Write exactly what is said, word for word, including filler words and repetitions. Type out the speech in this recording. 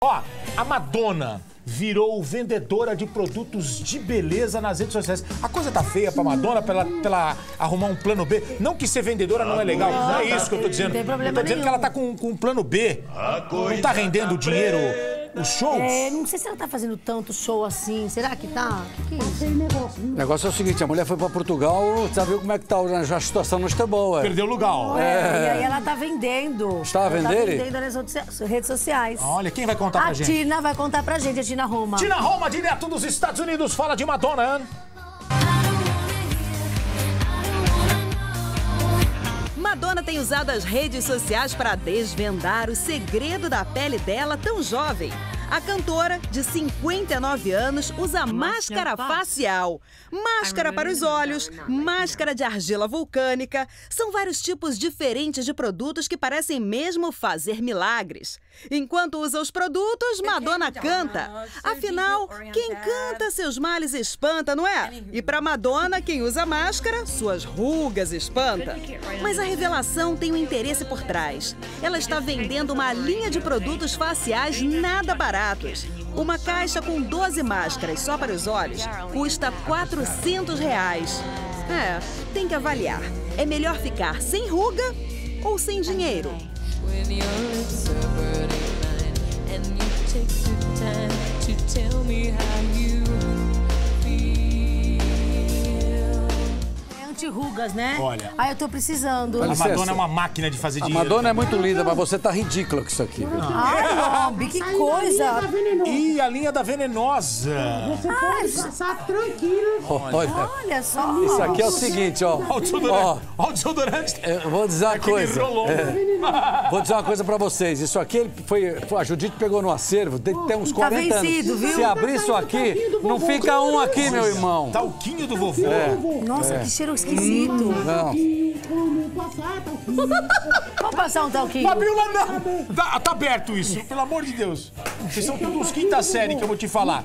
Ó, a Madonna virou vendedora de produtos de beleza nas redes sociais. A coisa tá feia pra Madonna, pra ela, pra ela arrumar um plano B. Não que ser vendedora não é legal, não, não é isso que eu tô dizendo. Não tem problema eu tô dizendo nenhum. que ela tá com, com um plano B. Não tá rendendo dinheiro os shows? É, não sei se ela tá fazendo tanto show assim. Será que tá? O que, que é isso? O negócio é o seguinte, a mulher foi pra Portugal, já viu como é que tá, a situação não está boa. Perdeu lugar. É, e aí ela tá vendendo. Está a Ela vender? Tá vendendo nas socia- redes sociais. Olha, quem vai contar pra A gente? Tina vai contar pra gente, a Tina Roma. Tina Roma, direto dos Estados Unidos, fala de Madonna. Madonna tem usado as redes sociais para desvendar o segredo da pele dela tão jovem. A cantora, de cinquenta e nove anos, usa máscara facial, máscara para os olhos, máscara de argila vulcânica. São vários tipos diferentes de produtos que parecem mesmo fazer milagres. Enquanto usa os produtos, Madonna canta. Afinal, quem canta seus males espanta, não é? E para Madonna, quem usa máscara, suas rugas espanta. Mas a revelação tem um interesse por trás. Ela está vendendo uma linha de produtos faciais nada baratos. Uma caixa com doze máscaras só para os olhos custa quatrocentos reais. É, tem que avaliar. É melhor ficar sem ruga ou sem dinheiro? Anti-rugas, né? Olha. Ah, eu tô precisando. A licença. Madonna é uma máquina de fazer A dinheiro. Madonna é muito linda, mas você tá ridícula com isso aqui. Viu? Ai, Lombi, que coisa. E a linha da venenosa. Você pode passar tranquilo. Olha, Olha só. isso aqui é o seguinte, ó. Olha o Ó, desodorante. Olha o desodorante. eu vou dizer uma Aquele coisa. rolão. É, vou dizer uma coisa pra vocês. Isso aqui ele foi, foi- a Judite pegou no acervo, tem, tem uns quarenta vencido, anos. viu? Se abrir isso aqui, não fica um aqui, meu irmão. Talquinho do vovô. Nossa, que cheiro esquisito. Não. Como passar, tá aqui. Vamos passar um talquinho. Fabiola, não! Tá, tá aberto isso, pelo amor de Deus. Vocês são todos uns quinta série que eu vou te falar.